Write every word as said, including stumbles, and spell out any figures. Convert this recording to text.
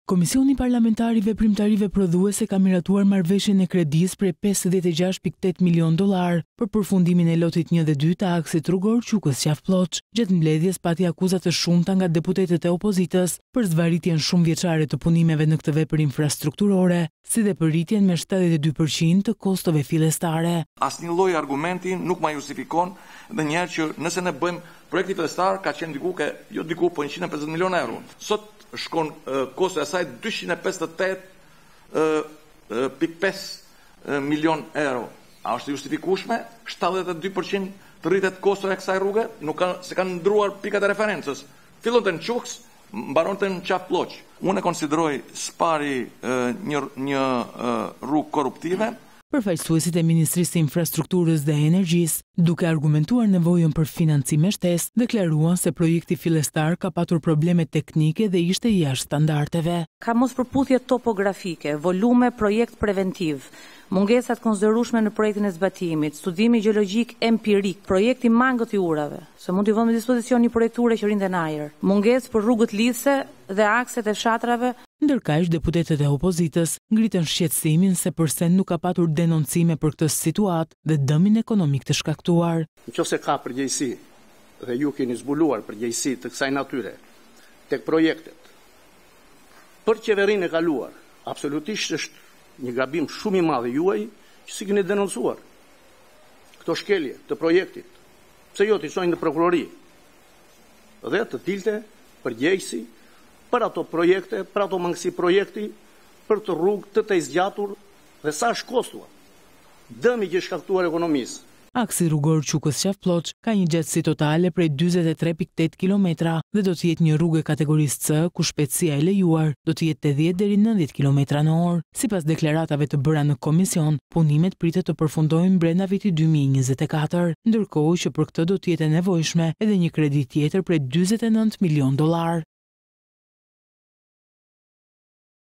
Komisioni Parlamentar i Veprimtarive Prodhuese ka miratuar marrëveshjen e kredisë prej pesëdhjetë e gjashtë pikë tetë milion dollar për përfundimin e lotit një dhe dy të aksit rrugor Qukës Qafploç. Gjatë mbledhjes pati akuza të shumta nga deputetët e opozitës për zvarritjen shumë vjeçare të punimeve në këtë vepër infrastrukturore, si dhe për rritjen me shtatëdhjetë e dy përqind të kostove fillestare. Asnjë lloj argumenti nuk ma justifikon dhe njerë që nëse ne bëjmë projekti fillestar ka qenë diku ke jo diku po njëqind e pesëdhjetë milion euro. Sot shkon kosto e asaj dyqind e pesëdhjetë e tetë pikë pesë milion euro. A është justifikueshme shtatëdhjetë e dy përqind të rritet kosto e kësaj rruge? Nuk kanë se kanë ndruar pikat e referencës. Fillonte në Çukës, mbaronte në Qafploç. Unë e konsideroj spari një një rrugë korruptive. Përfaqësuesit e Ministrisë së Infrastrukturës dhe Energjisë, duke argumentuar nevojën për financim me shtesë, deklaruan se projekti fillestar ka patur probleme teknike dhe ishte jashtë standardeve. Ka mospërputhje topografike, volume projekt preventiv, mungesat konsiderueshme në projektin e zbatimit, studimi gjeologjik empirik, projekti mangët i urave, se mund t'i vëmë në dispozicion një projekture që rinde në ajër, mungesë për rrugët lidhëse dhe akset e fshatrave. Ndërkaq deputetët e opozitës ngritën shqetësimin se pse nuk ka patur denoncime për këtë situatë dhe dëmin ekonomik të shkaktuar. Nëse ka përgjegjësi dhe ju keni zbuluar përgjegjësi të kësaj natyre tek projektet për qeverinë e kaluar, absolutisht është një gabim shumë i madh i juaj që si keni denoncuar këto shkelje të projektit. Pse jo t'i çojnë në prokurori dhe të dilte përgjegjësi për ato projekte, për ato mangësi projekti, për të rrugë të të zgjatur dhe sa është kostua. Dëmi që shkaktuar ekonomisë. Aksi rrugor Qukës Qafploç ka një gjatësi totale prej dyzet e tre pikë tetë kilometra dhe do të jetë një rrugë kategorisë C ku shpejtësia e lejuar do të jetë tetëdhjetë deri në nëntëdhjetë kilometra në orë. Sipas deklaratave të bëra në komision, punimet pritet të përfundojnë brenda vitit dy mijë e njëzet e katër, ndërkohë që për këtë do të jetë e nevojshme edhe një kredi tjetër prej dyzet e nëntë milion dollar.